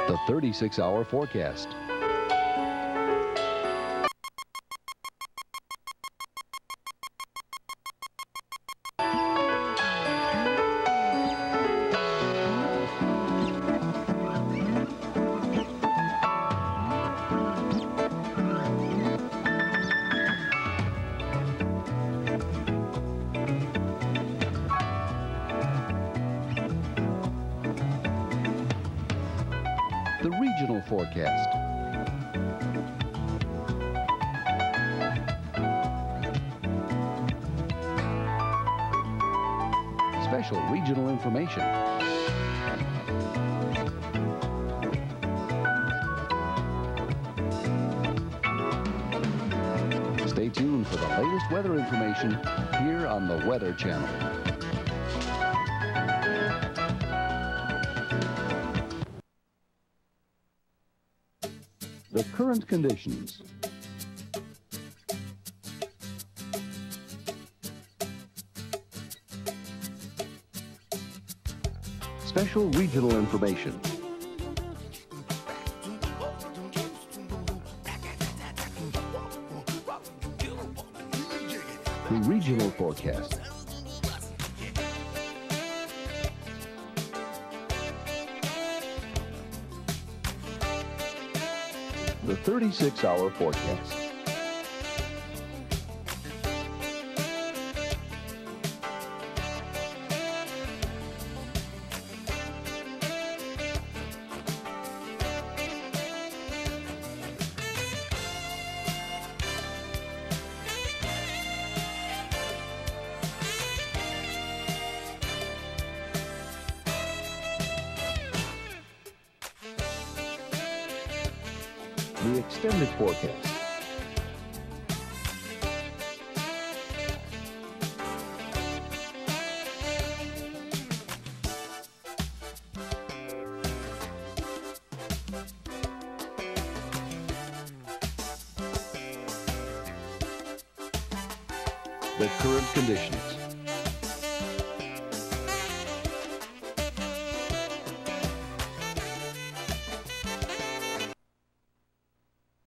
The 36-hour forecast. The regional forecast. Special regional information. Stay tuned for the latest weather information here on the Weather Channel. The current conditions. Special regional information. The regional forecast. The 36-hour forecast. The extended forecast. The current conditions.